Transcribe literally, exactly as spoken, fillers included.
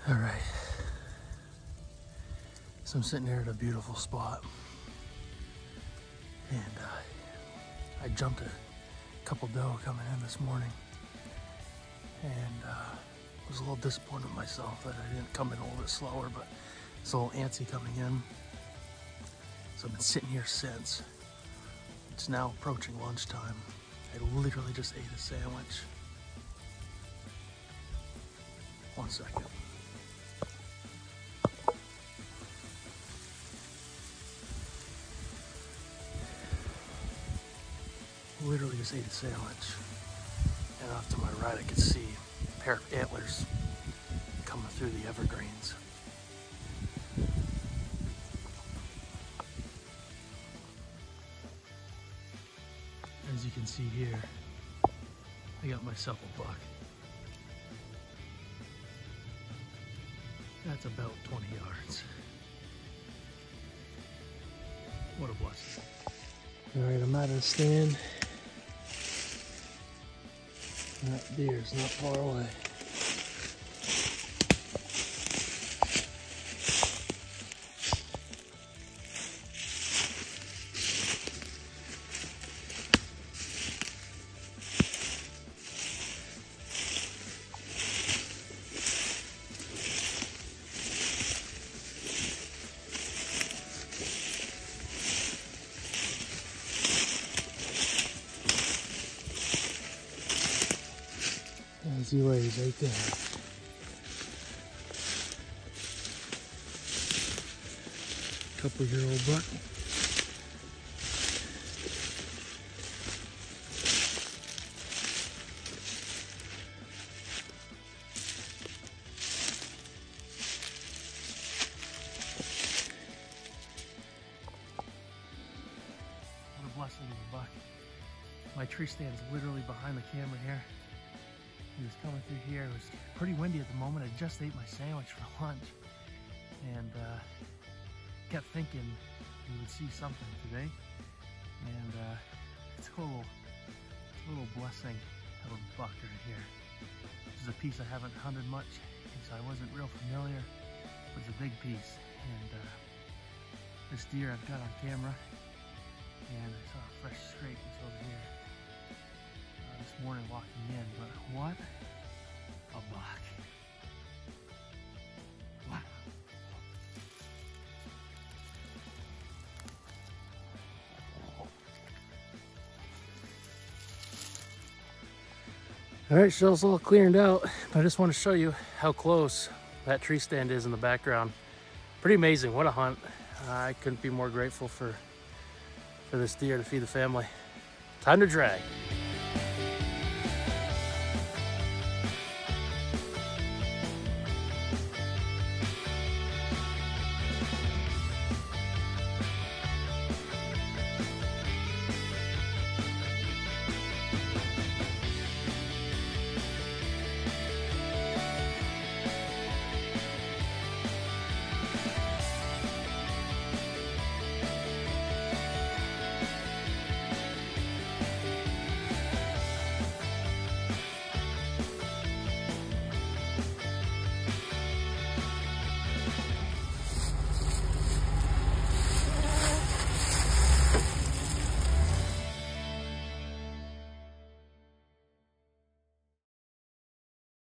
All right, so I'm sitting here at a beautiful spot, and uh, I jumped a couple doe coming in this morning, and uh, was a little disappointed in myself that I didn't come in a little bit slower, but it's a little antsy coming in. So I've been sitting here since. It's now approaching lunchtime. I literally just ate a sandwich. One second. Literally just ate a sandwich, and off to my right I could see a pair of antlers coming through the evergreens. As you can see here, I got myself a buck. That's about twenty yards. What a blessing. All right, I'm out of the stand. That deer's not far away. As he lays right there. Couple year old buck. What a blessing of a buck. My tree stand's literally behind the camera here. He was coming through here. It was pretty windy at the moment. I just ate my sandwich for lunch, and uh, kept thinking we would see something today. And uh, it's a little, it's a little blessing of a buck right here. This is a piece I haven't hunted much, so I wasn't real familiar, but it's a big piece. And uh, this deer I've got on camera, and I saw a fresh scrape just over here this morning walking in, but what a buck. Wow. All right, shell's all cleared out, but I just want to show you how close that tree stand is in the background. Pretty amazing. What a hunt. Uh, I couldn't be more grateful for, for this deer to feed the family. Time to drag.